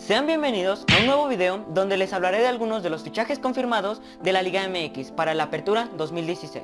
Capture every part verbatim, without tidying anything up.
Sean bienvenidos a un nuevo video donde les hablaré de algunos de los fichajes confirmados de la Liga M X para la Apertura dos mil dieciséis.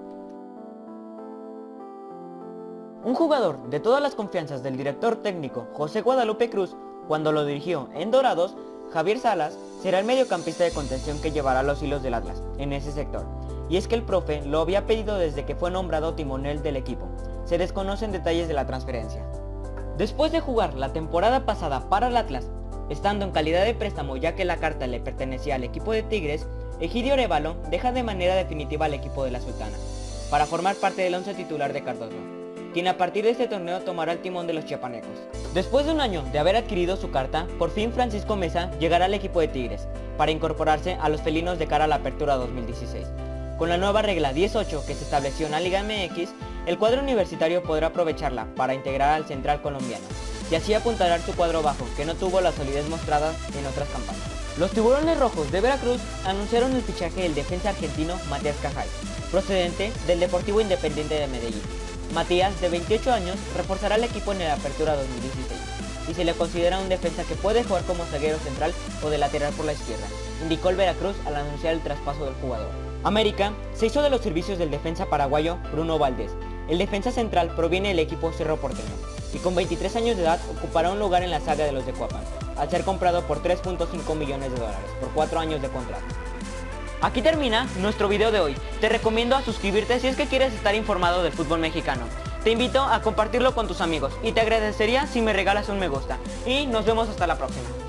Un jugador de todas las confianzas del director técnico José Guadalupe Cruz cuando lo dirigió en Dorados, Javier Salas, será el mediocampista de contención que llevará los hilos del Atlas en ese sector. Y es que el profe lo había pedido desde que fue nombrado timonel del equipo. Se desconocen detalles de la transferencia. Después de jugar la temporada pasada para el Atlas, estando en calidad de préstamo ya que la carta le pertenecía al equipo de Tigres, Egidio Arévalo deja de manera definitiva al equipo de la Sultana, para formar parte del once titular de Cardoso, quien a partir de este torneo tomará el timón de los chiapanecos. Después de un año de haber adquirido su carta, por fin Francisco Meza llegará al equipo de Tigres, para incorporarse a los felinos de cara a la Apertura dos mil dieciséis. Con la nueva regla diez ocho que se estableció en la Liga M X, el cuadro universitario podrá aprovecharla para integrar al central colombiano, y así apuntalar su cuadro bajo, que no tuvo la solidez mostrada en otras campañas. Los tiburones rojos de Veracruz anunciaron el fichaje del defensa argentino Matías Cajay, procedente del Deportivo Independiente de Medellín. Matías, de veintiocho años, reforzará el equipo en la Apertura dos mil dieciséis, y se le considera un defensa que puede jugar como zaguero central o de lateral por la izquierda, indicó el Veracruz al anunciar el traspaso del jugador. América se hizo de los servicios del defensa paraguayo Bruno Valdés. El defensa central proviene del equipo Cerro Porteño, y con veintitrés años de edad ocupará un lugar en la saga de los de Cuapan, al ser comprado por tres punto cinco millones de dólares por cuatro años de contrato. Aquí termina nuestro video de hoy. Te recomiendo a suscribirte si es que quieres estar informado del fútbol mexicano. Te invito a compartirlo con tus amigos y te agradecería si me regalas un me gusta. Y nos vemos hasta la próxima.